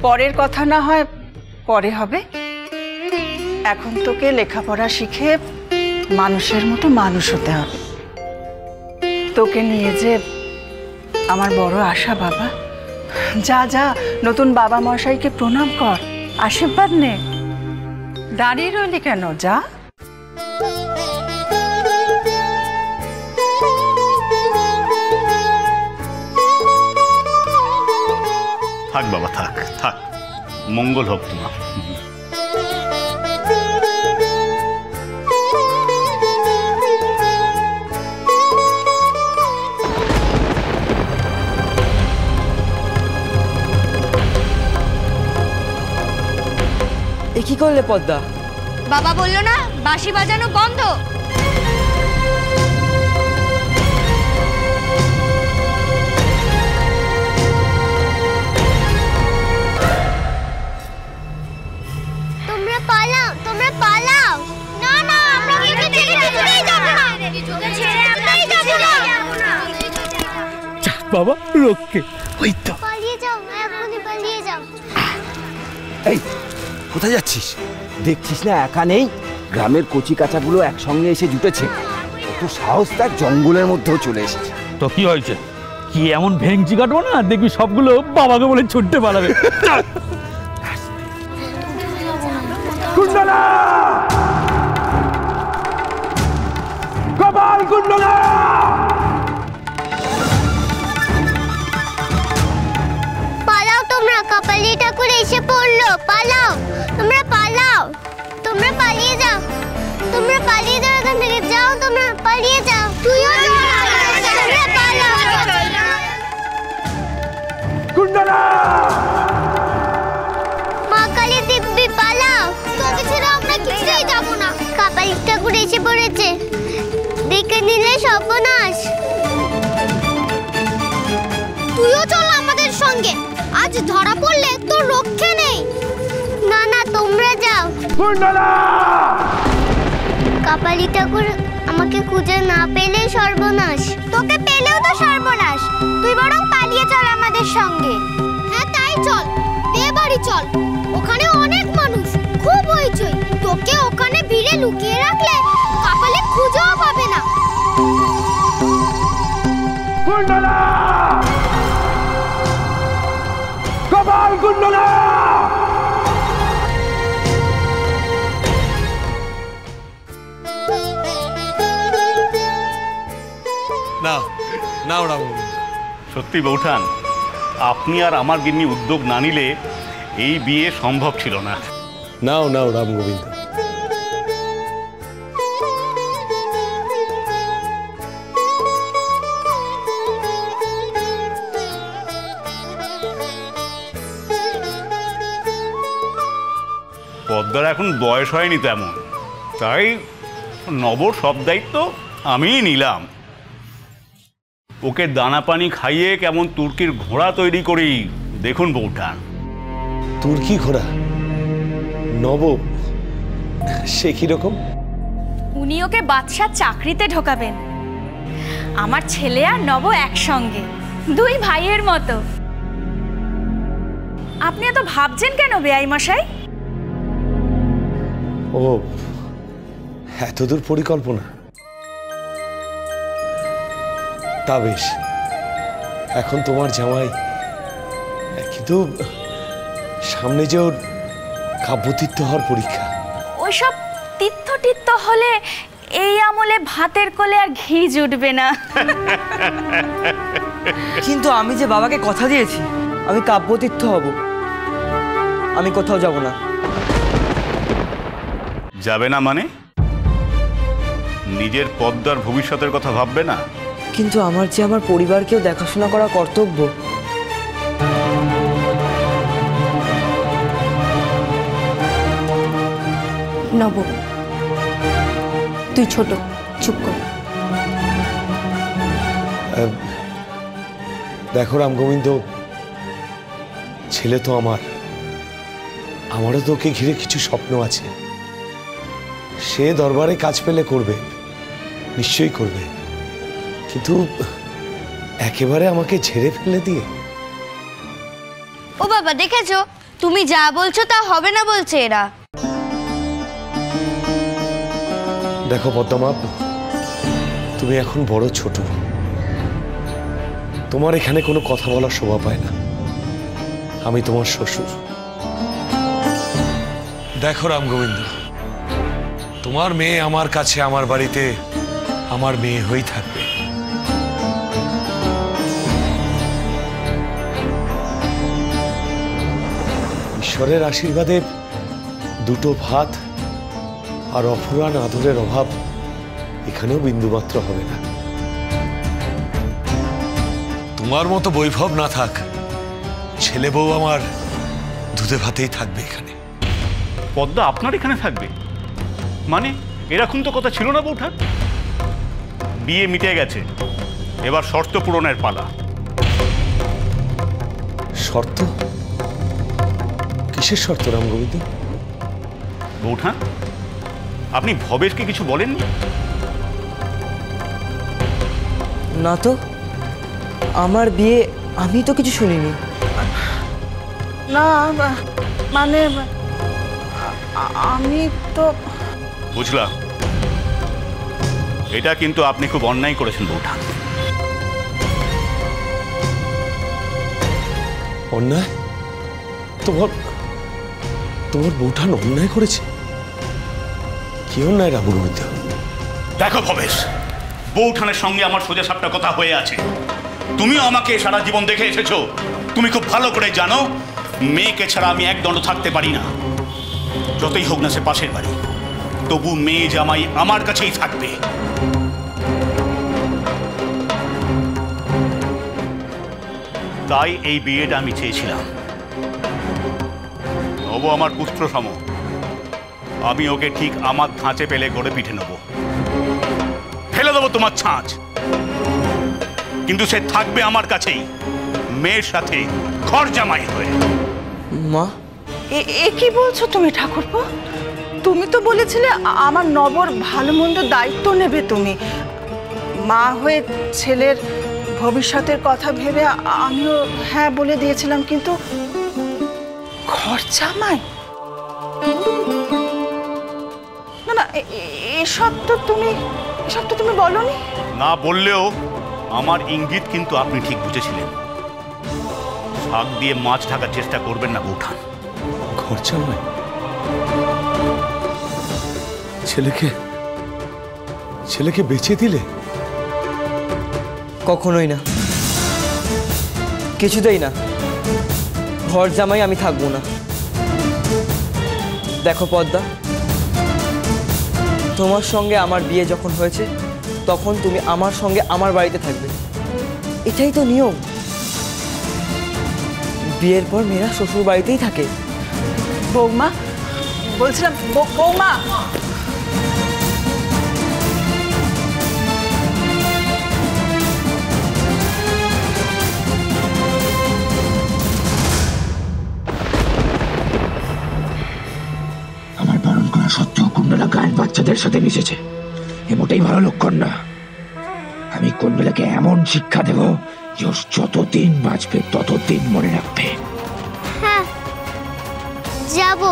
পরের কথা না হয় পরে হবে। এখন তোকে লেখাপড়া শিখে মানুষের মতো মানুষ হতে হবে। তোকে নিয়ে যে আমার বড় আশা বাবা। যা যা নতুন বাবা মশাইকে প্রণাম কর, আশীর্বাদ নে। দাঁড়িয়ে রইলি কেন? যা। থাক বাবা, থাক থাক, মঙ্গল হোক তোমার। এ কি করলে পদ্মা? বাবা বললো না বাঁশি বাজানো বন্ধ। তোমরা পালাও, তোমরা পালাও। না না, আমরা কিছুতেই যাব না। ছেড়ে আমরাই যাব না। যা বাবা, রক্ষে। ওই তো পালিয়ে যাও, এখনই পালিয়ে যাও। এই কোথায় যাচ্ছিস? দেখছিস না একা নেই, গ্রামের কচি কাচাগুলো একসঙ্গে এসে জুটেছে। কত সাহস তার, জঙ্গলের মধ্যেও চলে এসেছে। তো কি হয়েছে? কি এমন ভেঙচি কাটবো না, দেখবি সবগুলো বাবাকে বলে ছুটতে পালাবে। কুণ্ডলা! কপাল কুণ্ডলা! পালাও তোমরা, কপালি ঠাকুর এসে পড়লো। পালাও, তোমরা পালাও। তোমরা পালিয়ে যাও, তোমরা পালিয়ে যাও এখান থেকে। যাও, তোমরা পালিয়ে যাও। তুইও তোমরা পালাও। কুণ্ডলা! মা কালী দিব্যি পালাও। তোকে ছেড়ে আমরা কিছুতেই যাব না। কপালি ঠাকুর এসে পড়েছে, দেখে নিলে সর্বনাশ। তুইও চল আমাদের সঙ্গে, আজ ধরা পড়লে তোর রক্ষে নেই। না না, তোমরা যাও। কুণ্ডলা! কপালি ঠাকুর আমাকে খুঁজে না পেলেই সর্বনাশ। তোকে পেলেও তো সর্বনাশ। তুই বরং পালিয়ে চল আমাদের সঙ্গে। হ্যাঁ তাই চল, বিয়ে বাড়ি চল। ওখানে অনেক মানুষ, খুব হইচই। তোকে ওখানে ভিড়ে লুকিয়ে রাখলে কপালে খুঁজেও পাবে না। কুণ্ডলা! কপাল কুণ্ডলা! না না, ওরা সত্যি বৌঠান, আপনি আর আমার গিন্নি উদ্যোগ না নিলে এই বিয়ে সম্ভব ছিল না। নাও নাও রাম গোবিন্দ। পদ্মার এখন বয়স হয়নি তেমন, তাই নবর সব দায়িত্ব আমিই নিলাম। ওকে দানা পানি খাইয়ে কেমন তুর্কির ঘোড়া তৈরি করি দেখুন বৌঠান। তুর্কি ঘোড়া? নব সে কিরকম? উনি ওকে বাদশার চাকরিতে ঢোকাবেন। আমার ছেলে আর নব একসঙ্গে, দুই ভাইয়ের মতো। আপনি এত ভাবছেন কেন বেয়াই মশাই? ও এতদূর পরিকল্পনা? তা বেশ, এখন তোমার জামাই, কিন্তু সামনে যে ওর কাব্যতীর্থ হওয়ার পরীক্ষা। ওইসব তীর্থ তীর্থ হলে এই আমলে ভাতের কোলে আর ঘি জুটবে না। কিন্তু আমি যে বাবাকে কথা দিয়েছি আমি কাব্যতীর্থ হব, আমি কোথাও যাব না। যাবে না মানে? নিজের পদ্মার ভবিষ্যতের কথা ভাববে না? কিন্তু আমার যে আমার পরিবারকেও দেখাশোনা করা কর্তব্য। নব, তুই ছোট, চুপ কর। দেখো রাম গোবিন্দ, ছেলে তো আমারও তো ওকে ঘিরে কিছু স্বপ্ন আছে। সে দরবারে কাজ পেলে করবে, নিশ্চয়ই করবে, কিন্তু একেবারে আমাকে ঝেড়ে ফেলে দিয়ে। ও বাবা, দেখেছো তুমি যা বলছো তা হবে না বলছে এরা। দেখো পদ্মা, তুমি এখন বড় ছোট, তোমার এখানে কোনো কথা বলার শোভা পায় না। আমি তোমার শ্বশুর। দেখো রামগোবিন্দ, তোমার মেয়ে আমার কাছে, আমার বাড়িতে আমার মেয়ে হয়েই থাকবে। ঈশ্বরের আশীর্বাদে দুটো ভাত আর অফুরান আদরের অভাব এখানেও বিন্দুমাত্র হবে না। তোমার মতো বৈভব না থাক, ছেলে বউ আমার দুধে ভাতেই থাকবে এখানে। পদ্মা আপনার এখানে থাকবে মানে? এরকম তো কথা ছিল না বৌঠান। বিয়ে মিটে গেছে, এবার শর্ত পূরণের পালা। শর্ত? কিসের শর্ত রামগোবিন্দ? বৌঠান, আপনি ভবেশকে কিছু বলেননি? না তো, আমার বিয়ে আমি তো কিছু শুনিনি। না মানে আমি তো বুঝলাম, এটা কিন্তু আপনি খুব অন্যায় করেছেন বৌঠান। অন্যায়? তোমার তোমার বৌঠান অন্যায় করেছে? কি অন্যায় রামগোবিন্দ? দেখো ভবেশ, বৌঠানের সঙ্গে আমার সোজা সাপটা কথা হয়ে আছে। তুমিও আমাকে সারা জীবন দেখে এসেছো, তুমি খুব ভালো করে জানো মেয়েকে ছাড়া আমি এক দণ্ড থাকতে পারি না। যতই হোক না সে পাশের বাড়ি, তবু মেয়ে জামাই আমার কাছেই থাকবে। তাই এই বিয়েটা আমি চেয়েছিলাম। নব আমার পুত্র সম, আমি ওকে ঠিক আমার ধাঁচে পেলে গড়ে পিঠে নেব, ফেলে দেবো তোমার ছাঁচ, কিন্তু সে থাকবে আমার কাছেই, মেয়ের সাথে ঘর জামাই হয়ে। মা, এ কি বলছো তুমি ঠাকুরপো? তুমি তো বলেছিলে আমার নবর ভালো মন্দ দায়িত্ব নেবে তুমি। মা হয়ে ছেলের ভবিষ্যতের কথা ভেবে আমিও হ্যাঁ বলে দিয়েছিলাম, কিন্তু ঘর জামাই না না, এসব তো তুমি বলোনি। না বললেও আমার ইঙ্গিত কিন্তু আপনি ঠিক বুঝেছিলেন। শাক দিয়ে মাছ ঢাকার চেষ্টা করবেন না বৌঠান। ঘর জামাই? ছেলেকে বেঁচে দিলে? কখনোই না, কিছুতেই না। ঘর জামাই আমি থাকবো না। দেখো পদ্মা, তোমার সঙ্গে আমার বিয়ে যখন হয়েছে তখন তুমি আমার সঙ্গে আমার বাড়িতে থাকবে, এটাই তো নিয়ম। বিয়ের পর মেয়েরা শ্বশুর বাড়িতেই থাকে। বৌমা বলছিলাম, বৌমা আমার বারণ করা সত্ত্বেও কুণ্ডলা গায়ের বাচ্চাদের সাথে মিশেছে, এ মোটেই ভালো লক্ষণ না। আমি কুণ্ডলাকে এমন শিক্ষা দেব যে ওর যতদিন বাঁচবে ততদিন মনে রাখবে। হ্যাঁ যাবো।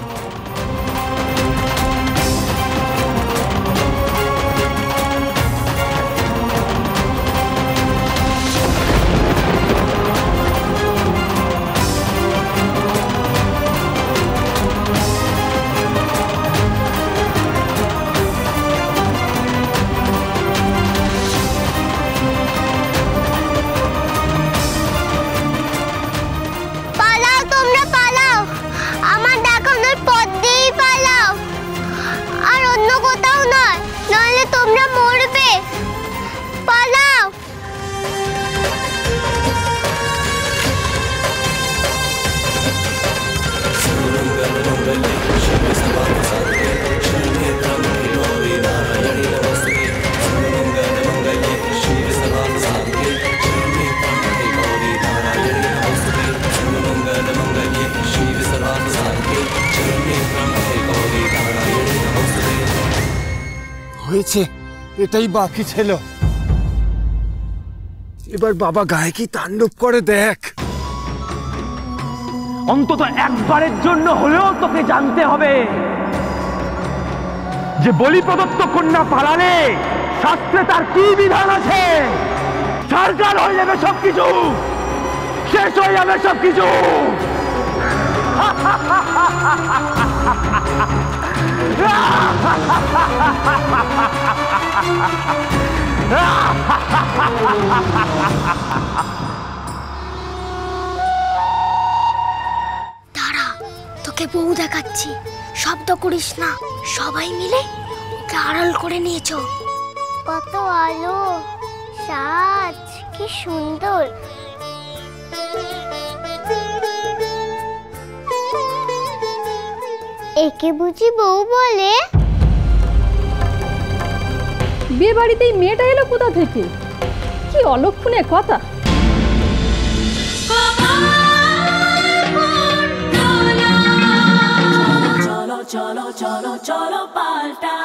হয়েছে, এটাই বাকি ছিল। এবার বাবা গায়ে কি তাণ্ডব করে দেখ। অন্তত একবারের জন্য হলেও তোকে জানতে হবে যে বলি প্রদত্ত কন্যা পালালে শাস্ত্রে তার কি বিধান আছে। সরকার হয়ে যাবে সবকিছু, শেষ হয়ে যাবে সবকিছু। দাঁড়া, তোকে বউ দেখাচ্ছি, শব্দ করিস না। সবাই মিলে ওকে আড়াল করে নিয়েছো। কত আলো, সাজ, কি সুন্দর। একে বুঝি বউ বলে? বিয়ে বাড়িতে মেয়েটা এলো কোথা থেকে? কি অলক্ষণে কথা। চলো চলো চলো চলো পাল্টা